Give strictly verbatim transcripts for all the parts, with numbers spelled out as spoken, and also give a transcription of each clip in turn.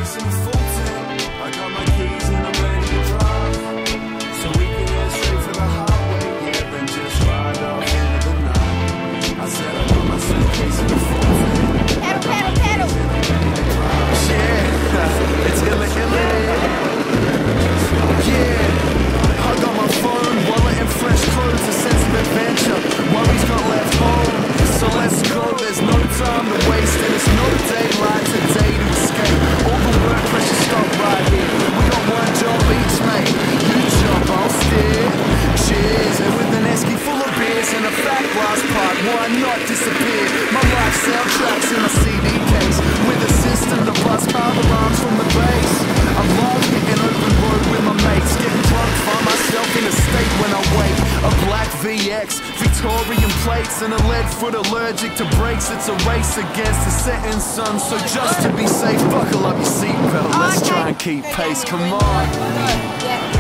chasing a full tank. I got my keys and I'm ready to drive, so we can head straight to the highway, yeah, and just ride off into the night. I said I got my suitcase and a full tank. Pedal, pedal, pedal. Yeah, it's illa illa. Yeah, I got my phone, wallet and fresh clothes, a sense of adventure. Worries not left home, so let's go. There's no time to waste and it's no daylight today to escape. All the work pressure stop right here. We got one job each, mate. You jump, I'll steer. Cheers, and with an esky full of beers and a fat glass pipe, why not disappear? My life soundtracks in my C D case, with a system to bust power alarms from the base. I love hitting open road with my mates, getting drunk, find myself in a state when I wake. A black V X, Victorian plates, and a lead foot allergic to brakes. It's a race against the setting sun, so just to be safe, buckle up your seatbelt. Let's try and keep pace, come on. Yeah.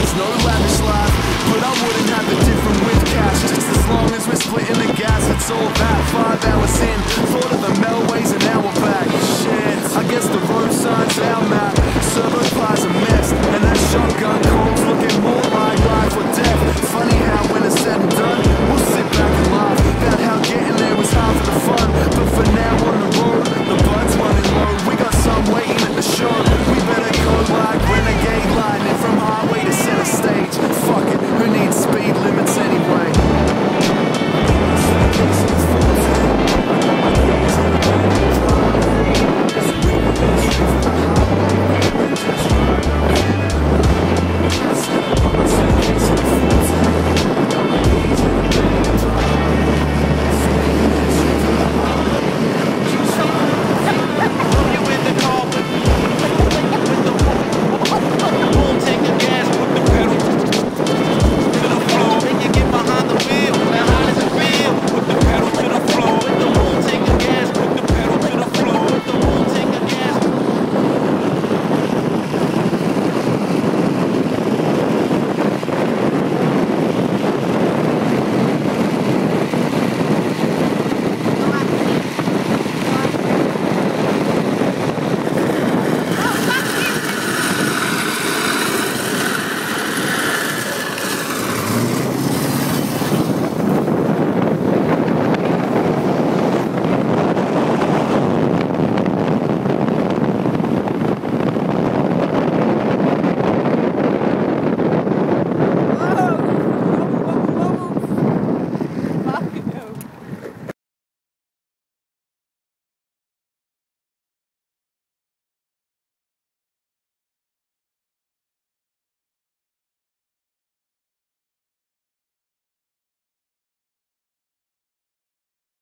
It's all